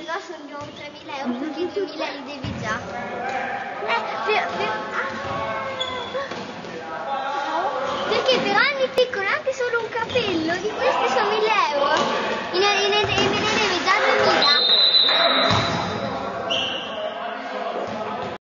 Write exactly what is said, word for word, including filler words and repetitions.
no, sono di un tremila euro perché i duemila li devi già. Eh, per, per, ah, perché per anni piccoli anche solo un capello di questi